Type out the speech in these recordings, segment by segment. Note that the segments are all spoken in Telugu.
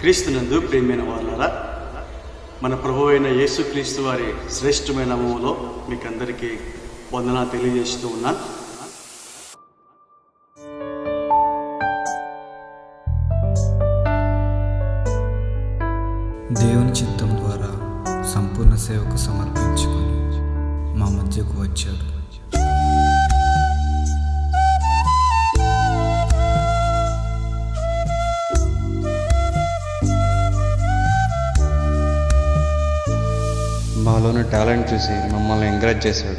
క్రీస్తునందు ప్రియమైన వారులారా, మన ప్రభువు అయిన యేసుక్రీస్తు వారి శ్రేష్టమైన నామములో మీకందరికీ వందనాలు తెలియజేస్తూ ఉన్నాను. దేవుని చిత్తం ద్వారా సంపూర్ణ సేవకు సమర్పించుకొని మా మధ్యకు వచ్చాడు. మాలోని టాలెంట్ చూసి మమ్మల్ని ఎంకరేజ్ చేశాడు.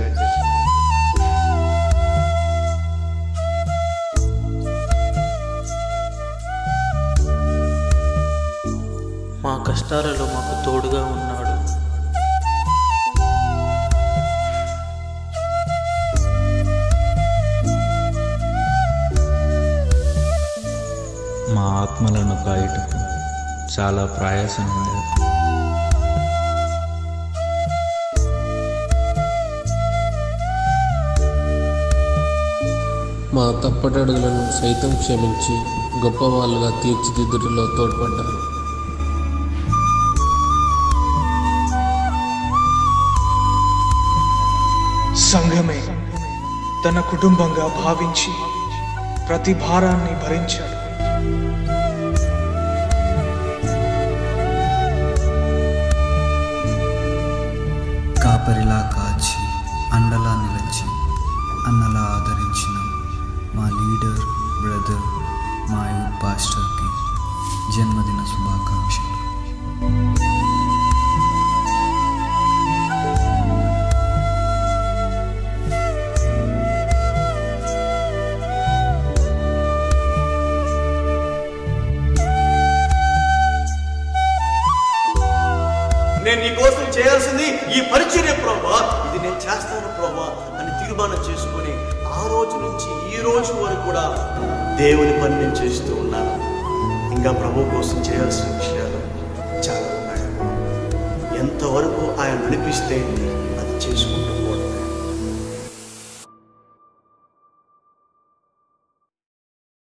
మా కష్టాలలో మాకు తోడుగా ఉన్నాడు. మా ఆత్మలను కాయుటకు చాలా ప్రయాసమయ్యాడు. మా తప్పటడుగులను సైతం క్షమించి గొప్పవాళ్ళుగా తీర్చిదిద్దుటలో తోడ్పడ్డారు. సంఘమే తన కుటుంబంగా భావించి ప్రతి భారాన్ని భరించాడు. కాపరిలా కాచి అండలా నిలిచి అన్నలా ఆదరించిన మా లీడర్ బ్రదర్, మా యూత్ పాస్టర్కి జన్మదిన శుభాకాంక్షలు. నేను నీ కోసం చేయాల్సింది ఈ పరిచర్య ప్రభువా, ఇది నేను చేస్తాను ప్రభువా అని తీర్మానం చేసుకొని ఆ రోజు నుంచి ఈ రోజు వరకు కూడా దేవుని పని నేను చేస్తూ ఉన్నాను. ఇంకా ప్రభు కోసం చేయాల్సిన విషయాలు చాలా ఉన్నాయి. ఎంతవరకు ఆయన నడిపిస్తే అది చేసుకుంటాను.